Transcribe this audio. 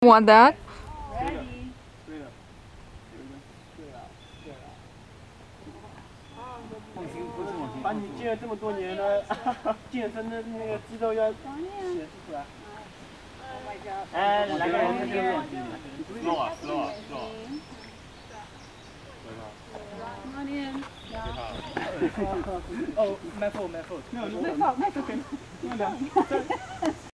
Want that? Ready. 把你健了这么多年的健身的那个肌肉要显示出来。哎，来个人这边。 slow 啊。 Come on in. Oh, my fault. No, my fault.